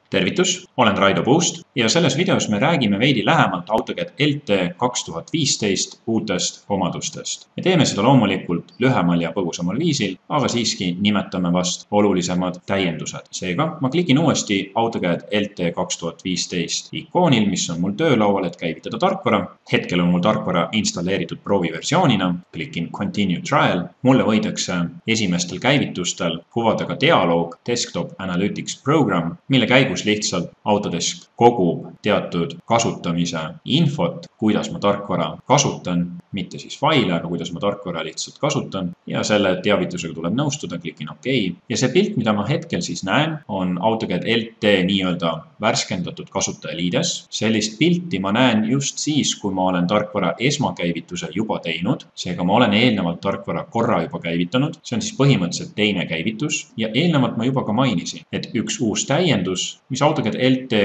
Tervitus, olen Raido Puust ja selles videos me räägime veidi lähemalt AutoCAD LT 2015 uutest omadustest. Me teeme seda loomulikult lühemal ja põgusamal viisil, aga siiski nimetame vast olulisemad täiendused. Seega ma klikin uuesti AutoCAD LT 2015 ikoonil, mis on mul töölaual, et käivitada tarkvara. Hetkel on mul tarkvara installeeritud prooviversioonina. Klikin Continue Trial. Mulle võidakse esimestel käivitustel kuvada ka dialoog Desktop Analytics Program, mille käigus lihtsalt Autodesk kogub teatud kasutamise infot, kuidas ma tarkvara kasutan, mitte siis faile, aga kuidas ma tarkvara lihtsalt kasutan. Ja selle teavitusega tuleb nõustuda, klikin OK. Ja see pilt, mida ma hetkel siis näen, on AutoCAD LT nii-öelda värskendatud kasutajaliides. Sellist pilti ma näen just siis, kui ma olen tarkvara esmakäivituse juba teinud. Seega ma olen eelnevalt tarkvara korra juba käivitanud. See on siis põhimõtteliselt teine käivitus. Ja eelnevalt ma juba ka mainisin, et üks uus täiendus, mis AutoCAD LT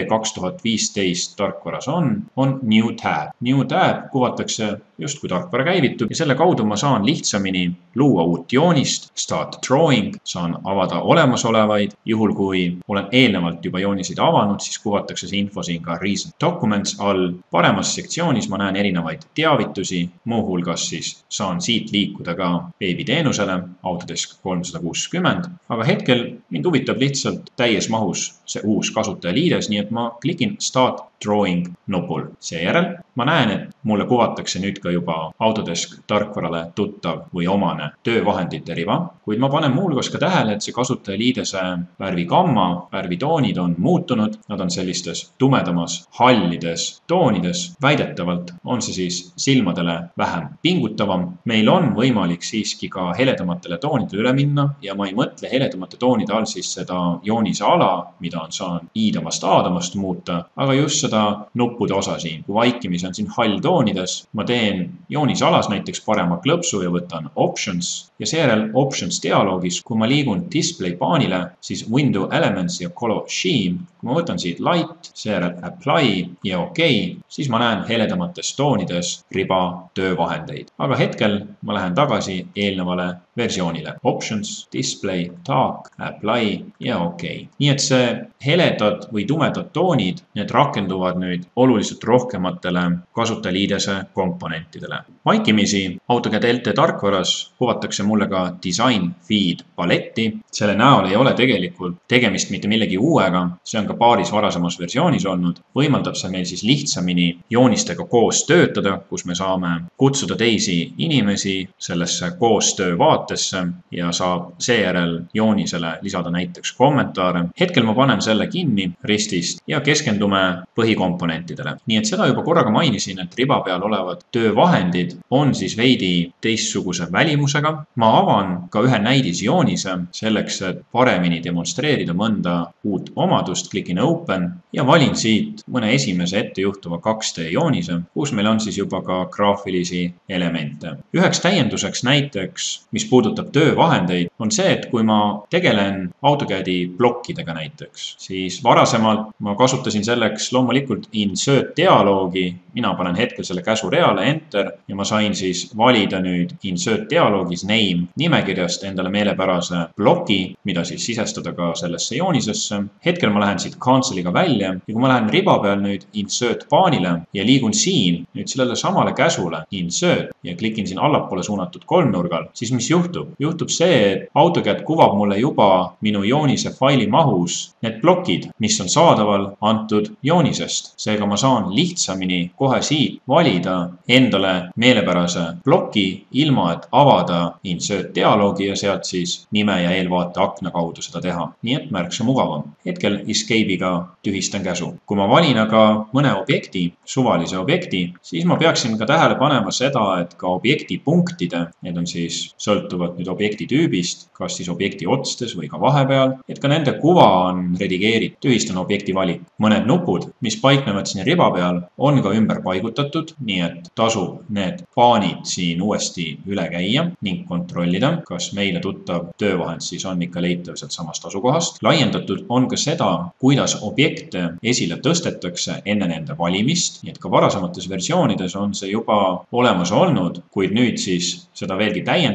2015 tarkvaras on New Tab. New Tab kuvatakse just kui tarkvara käivitub ja selle kaudu ma saan lihtsamini luua uut joonist, Start Drawing, saan avada olemasolevaid. Juhul kui olen eelnevalt juba jooniseid avanud, siis kuvatakse see info siin ka Recent Documents all. Paremas sektsioonis ma näen erinevaid teavitusi, muuhulgas siis saan siit liikuda ka veebiteenusele Autodesk 360, aga hetkel mind huvitab lihtsalt täies mahus see uus kasutajaliides, nii et ma klikin Start Drawing nupul. Seejärel ma näen, et mulle kuvatakse nüüd ka juba Autodesk tarkvarale tuttav või omane töövahendite riba, kuid ma panen muuhulgas ka tähele, et see kasutajaliidese värvigamma, värvitoonid on muutunud. Nad on sellistes tumedamas hallides toonides. Väidetavalt on see siis silmadele vähem pingutavam. Meil on võimalik siiski ka heledamatele toonidele üle minna ja ma ei mõtle heledamate toonide all siis seda joonise ala, mida on saanud iidamast aadamast muuta, aga just seda nuppude osa siin. Kui vaikimisi on siin hall toonides, ma teen joonise alas näiteks parema klõpsu ja võtan Options ja seejärel Options dialoogis, kui ma liigun Display paanile, siis Window Elements ja Color Scheme. Kui ma võtan siit Light, seejärel Apply ja OK, siis ma näen heledamates toonides riba töövahendeid. Aga hetkel ma lähen tagasi eelnevale versioonile. Options, Display, Dark, Apply ja OK. Nii et see heledad või tumedad toonid, need rakenduvad nüüd oluliselt rohkematele kasutajaliidese komponentidele. Vaikimisi AutoCAD LT tarkvaras kuvatakse mulle ka Design Feed paletti. Selle näol ei ole tegelikult tegemist mitte millegi uuega, see on ka paaris varasemas versioonis olnud. Võimaldab see meil siis lihtsamini joonistega koos töötada, kus me saame kutsuda teisi inimesi sellesse koostöö vaatesse ja saab seejärel joonisele lisada näiteks kommentaare. Hetkel ma panen selle kinni ristist ja keskendume põhikomponentidele. Nii et seda juba korraga mainisin, et riba peal olevad töövahendid on siis veidi teistsuguse välimusega. Ma avan ka ühe näidisjoonise selleks, et paremini demonstreerida mõnda uut omadust. Klikin Open ja valin siit mõne esimese ettejuhtuva 2D joonise, kus meil on siis juba ka graafilisi elemente. Üheks täienduseks näiteks, mis puudutab töövahendeid, on see, et kui ma tegelen AutoCAD-i plokkidega näiteks, siis varasemalt ma kasutasin selleks loomulikult Insert dialoogi. Mina panen hetkel selle käsureale Enter ja ma sain siis valida nüüd Insert dialoogis Name nimekirjast endale meelepärase ploki, mida siis sisestada ka sellesse joonisesse. Hetkel ma lähen siit Canceliga välja ja kui ma lähen riba peal nüüd Insert paanile ja liigun siin nüüd sellele samale käsule Insert ja klikin siin allapoole suunatud kolmnurgal, siis mis juhtub? Juhtub see, et AutoCAD kuvab mulle juba minu joonise faili mahus need plokid, mis on saadaval antud joonisest. Seega ma saan lihtsamini kohe siit valida endale meelepärase ploki, ilma et avada Insert dialoogi ja sealt siis nime ja eelvaate akna kaudu seda teha. Nii et märksa mugavam. Hetkel Escape'iga tühistan käsu. Kui ma valin aga mõne objekti, suvalise objekti, siis ma peaksin ka tähele panema seda, et ka objekti punktide, need on siis sõltuvad nüüd objekti tüübist, kas siis objekti otstes või ka vahepeal, et ka nende kuva on redigeeritud. Tühistan objekti valik. Mõned nupud, mis paiknevad siin riba peal, on ka ümber paigutatud, nii et tasub need paanid siin uuesti üle käia ning kontrollida, kas meile tuttav töövahend siis on ikka leitav sealt samast asukohast. Laiendatud on ka seda, kuidas objekte esile tõstetakse enne nende valimist, nii et ka varasemates versioonides on see juba olemas olnud, kuid nüüd siis seda veelgi täiendatud, nii et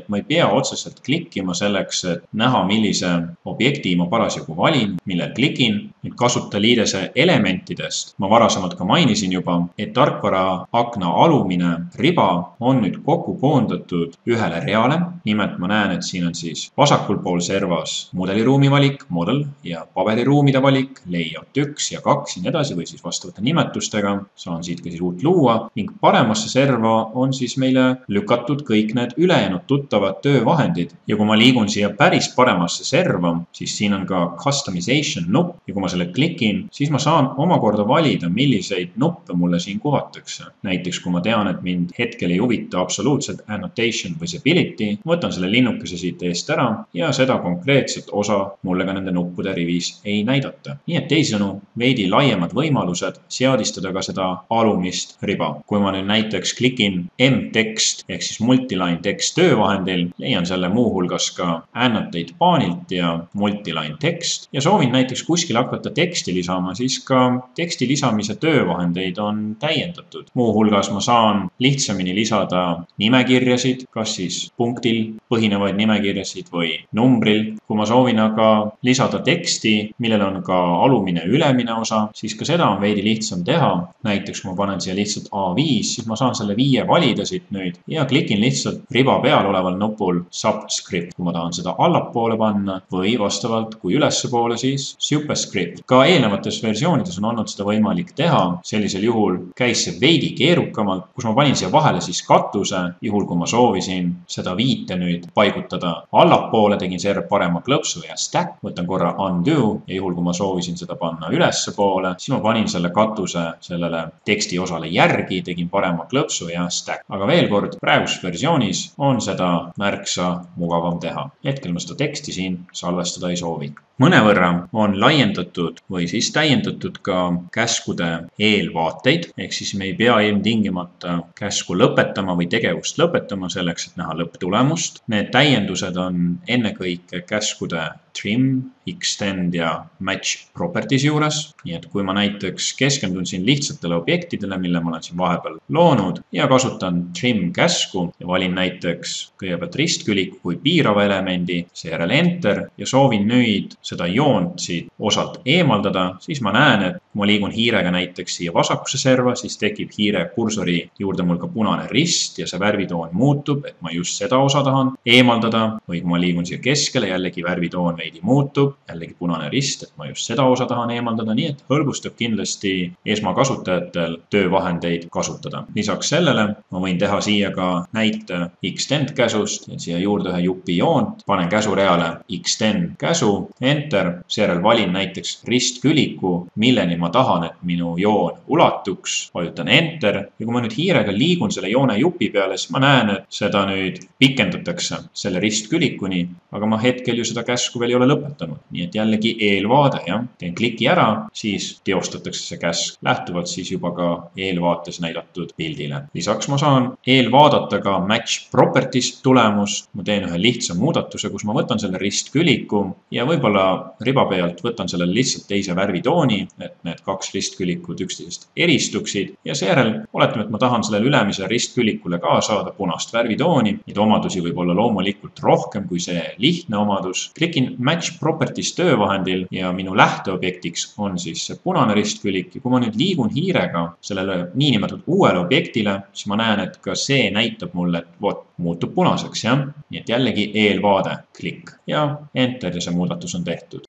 et ma ei pea otseselt klikkima selleks, et näha, millise objekti ma parasjagu valin, millel klikin. Nüüd kasutajaliidese elementidest ma varasemalt ka mainisin juba, et tarkvara akna alumine riba on nüüd kokku koondatud ühele reale. Nimelt ma näen, et siin on siis vasakul pool servas mudeliruumi valik, model, ja paberiruumide valik, layout 1 ja 2 ja nii edasi, või siis vastavate nimetustega. Saan siit ka siis uut luua ning paremasse serva on siis meile lükatud kõik need ülejäänud tuttavad töövahendid. Ja kui ma liigun siia päris paremasse serva, siis siin on ka customization nupp ja kui ma selle klikin, siis ma saan omakorda valida, milliseid nuppe mulle siin kuvatakse. Näiteks kui ma tean, et mind hetkel ei huvita absoluutselt annotation visibility, võtan selle linnukese siit eest ära ja seda konkreetset osa mulle ka nende nuppude rivis ei näidata. Nii et teisisõnu veidi laiemad võimalused seadistada ka seda alumist riba. Kui ma nüüd näiteks klikin M-tekst ehk siis multiline tekst töövahendil, leian selle muuhulgas ka annotate paanilt ja multiline tekst ja soovin näiteks kuskil hakata teksti lisama, siis ka teksti lisamise töövahendeid on täiendatud. Muuhulgas ma saan lihtsamini lisada nimekirjasid, kas siis punktil põhinevaid nimekirjasid või numbril. Kui ma soovin aga lisada teksti, millel on ka alumine ja ülemine osa, siis ka seda on veidi lihtsam teha. Näiteks kui ma panen siia lihtsalt A5, siis ma saan selle 5 valida siit nüüd ja klikin lihtsalt riba peal oleval nupul subscript, kui ma tahan seda allapoole panna või vastavalt kui ülespoole siis superscript. Ka eelnevates versioonides on olnud seda võimalik teha. Sellisel juhul käis see veidi keerukamalt, kus ma panin siia vahele siis katuse. Juhul kui ma soovisin seda viite nüüd paigutada allapoole, tegin seejärel parema klõpsu ja stack, võtan korra undo ja juhul kui ma soovisin seda panna ülespoole, siis ma panin selle katuse sellele teksti osale järgi, tegin parema klõpsu ja stack. Aga veel kord, praeguses versioonis on seda märksa mugavam teha. Hetkel ma seda teksti siin salvestada ei soovi. Mõnevõrra on laiendatud või siis täiendatud ka käskude eelvaateid, ehk siis me ei pea ilmtingimata käsku lõpetama või tegevust lõpetama selleks, et näha lõpptulemust. Need täiendused on ennekõike käskude trim, extend ja match properties juures. Nii et kui ma näiteks keskendun siin lihtsatele objektidele, mille ma olen siin vahepeal loonud ja kasutan trim käsku ja valin näiteks kõigepealt ristküliku kui piirava elemendi, seejärel enter ja soovin nüüd seda joont siit osalt eemaldada, siis ma näen, et kui ma liigun hiirega näiteks siia vasakusse serva, siis tekib hiire kursori juurde mul ka punane rist ja see värvitoon muutub, et ma just seda osa tahan eemaldada, või kui ma liigun siia keskele, jällegi värvitoon veidi muutub, jällegi punane rist, et ma just seda osa tahan eemaldada, nii et hõlbustab kindlasti esmakasutajatel töövahendeid kasutada. Lisaks sellele ma võin teha siia ka näite extend käsust, siia juurde ühe jupi joont, panen käsureale extend käsu, enter, seejärel valin näiteks ristküliku, milleni ma tahan, et minu joon ulatuks, vajutan enter ja kui ma nüüd hiirega liigun selle joone jupi peale, siis ma näen, et seda nüüd pikendatakse selle ristkülikuni, aga ma hetkel ju seda käsku veel ei ole lõpetanud. Nii et jällegi eelvaade, jah. Teen kliki ära, siis teostatakse see käsk lähtuvalt siis juba ka eelvaates näidatud pildile. Lisaks ma saan eelvaadata ka match properties tulemust. Ma teen ühe lihtsa muudatuse, kus ma võtan selle ristküliku ja võib-olla riba pealt võtan sellele lihtsalt teise värvitooni, et need 2 ristkülikud üksteisest eristuksid ja seejärel oletame, et ma tahan sellele ülemise ristkülikule ka saada punast värvitooni. Neid omadusi võib olla loomulikult rohkem kui see lihtne omadus. Klikin match properties töövahendil ja minu lähteobjektiks on siis see punane ristkülik ja kui ma nüüd liigun hiirega sellele niinimetatud uuele objektile, siis ma näen, et ka see näitab mulle, et muutub punaseks, jah. Nii et jällegi eelvaade, klikk ja enter ja see muudatus on tehtud.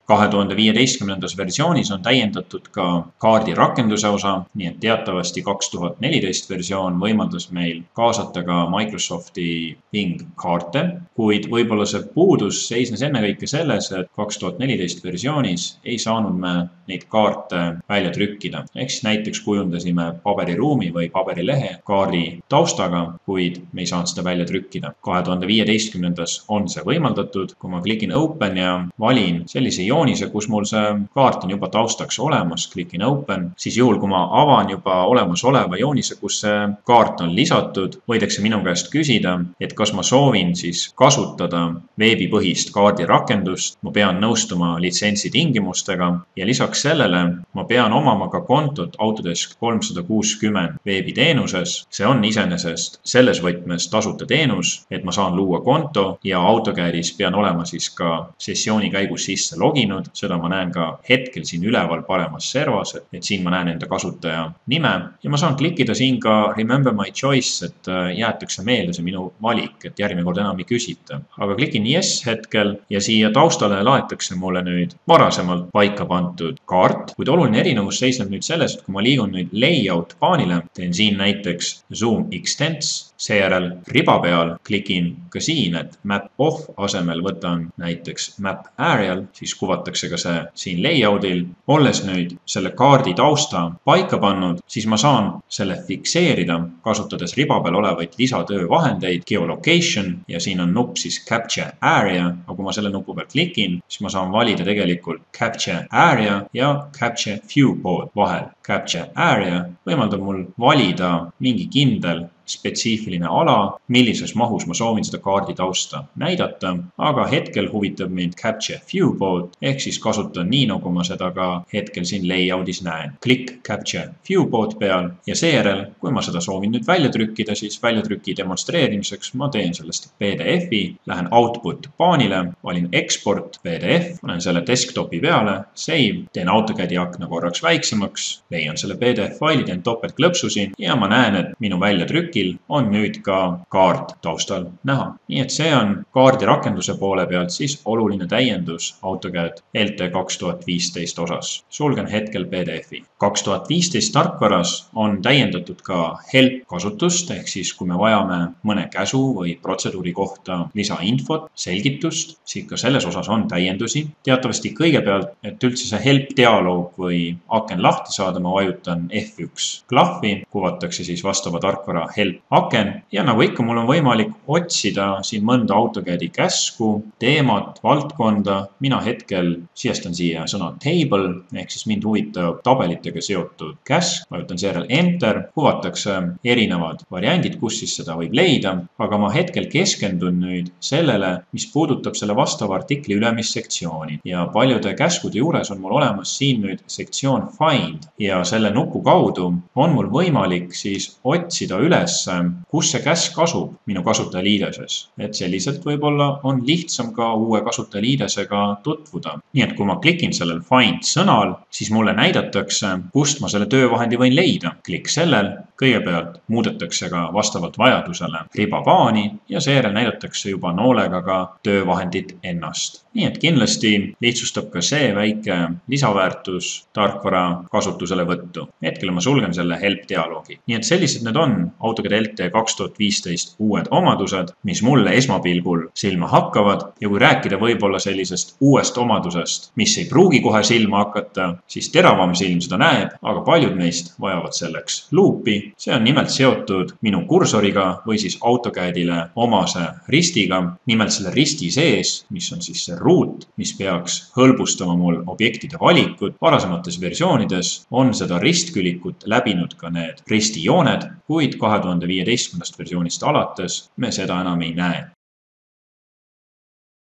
2015. versioonis on täiendatud ka kaardi rakenduse osa, nii et teatavasti 2014 versioon võimaldas meil kaasata ka Microsofti Bing kaarte, kuid võib-olla see puudus seisnes ennekõike selles, et 2014 versioonis ei saanud me neid kaarte välja trükkida. Ehk siis näiteks kujundasime paberiruumi või paberilehe kaardi taustaga, kuid me ei saanud seda välja trükkida. 2015. on see võimaldatud, kui ma klikin open ja valin sellise joonise, kus mul see kaart on juba taustaks olemas, klikin open, siis juhul, kui ma avan juba olemasoleva joonise, kus see kaart on lisatud, võidakse minu käest küsida, et kas ma soovin siis kasutada veebipõhist kaardirakendust rakendust, ma pean nõustuma litsentsi tingimustega ja lisaks sellele ma pean omama ka kontot Autodesk 360 veebiteenuses. See on iseenesest selles võtmes tasuta teenus, et ma saan luua konto ja AutoCADis pean olema siis ka sessiooni käigus sisse loginud. Seda ma näen ka hetkel siin üleval paremas servas, et siin ma näen enda kasutaja nime ja ma saan klikkida siin ka Remember my choice, et jäetakse meelde see minu valik, et järgmine kord enam ei küsita. Aga klikin yes hetkel ja siia taustale laetakse mulle nüüd varasemalt paika pandud kaart, kuid oluline erinevus seisneb nüüd selles, et kui ma liigun nüüd layout paanile, teen siin näiteks Zoom Extents, seejärel riba peal klikin ka siin, et Map Off asemel võtan näiteks Map Aerial, siis kuvatakse ka see siin layoutil. Olles nüüd selle kaardi tausta paika pannud, siis ma saan selle fikseerida, kasutades riba peal olevaid lisatöövahendeid, geolocation ja siin on nupp siis Capture Area, aga kui ma selle nupu peal klikin, siis ma saan valida tegelikult Capture Area ja Capture Viewport vahel. Capture Area võimaldab mul valida mingi kindel spetsiifiline ala, millises mahus ma soovin seda kaardi tausta näidata, aga hetkel huvitab mind Capture Viewport, ehk siis kasutan nii, nagu ma seda ka hetkel siin layoutis näen. Klikk Capture Viewport peal ja seejärel, kui ma seda soovin nüüd välja trükkida, siis väljatrüki demonstreerimiseks ma teen sellest PDF-i, lähen Output paanile, valin Export PDF, panen selle desktopi peale, save, teen AutoCADi akna korraks väiksemaks, leian selle PDF-faili, teen topeltklõpsu siin ja ma näen, et minu väljatrükil on nüüd ka kaart taustal näha. Nii et see on kaardi rakenduse poole pealt siis oluline täiendus AutoCAD LT 2015 osas. Sulgen hetkel PDF-i. 2015 tarkvaras on täiendatud ka help kasutust, ehk siis kui me vajame mõne käsu või protseduuri kohta lisainfot, selgitust, siis ka selles osas on täiendusi. Teatavasti kõigepealt, et üldse see help dialoog või aken lahti saada, ma vajutan F1 klahvi, kuvatakse siis vastava tarkvara help aken ja nagu ikka, mul on võimalik otsida siin mõnda AutoCADi käsku, teemat, valdkonda. Mina hetkel sisestan siia sõna table, ehk siis mind huvitab tabelitega seotud käsk. Vajutan seejärel enter, kuvatakse erinevad variandid, kus siis seda võib leida, aga ma hetkel keskendun nüüd sellele, mis puudutab selle vastava artikli ülemist sektsiooni ja paljude käskude juures on mul olemas siin nüüd sektsioon find ja selle nupu kaudu on mul võimalik siis otsida üles, kus see käsk asub minu kasutajaliideses. Et selliselt võib-olla on lihtsam ka uue kasutajaliidesega tutvuda. Nii et kui ma klikin sellel find sõnal, siis mulle näidatakse, kust ma selle töövahendi võin leida. Klikk sellel, kõigepealt muudetakse ka vastavalt vajadusele ribapaani ja seejärel näidatakse juba noolega ka töövahendit ennast. Nii et kindlasti lihtsustab ka see väike lisaväärtus tarkvara kasutusele võttu. Hetkel ma sulgen selle help dialoogi. Nii et sellised need on AutoCAD LT 2015 uued omadused, mis mulle esmapilgul silma hakkavad ja kui rääkida võib-olla sellisest uuest omadusest, mis ei pruugi kohe silma hakata, siis teravam silm seda näeb, aga paljud neist vajavad selleks luupi. See on nimelt seotud minu kursoriga või siis AutoCADile omase ristiga. Nimelt selle risti sees, mis on siis see ruut, mis peaks hõlbustama mul objektide valikut. Varasemates versioonides on seda ristkülikut läbinud ka need ristijooned, kuid 2015. versioonist alates me seda enam ei näe.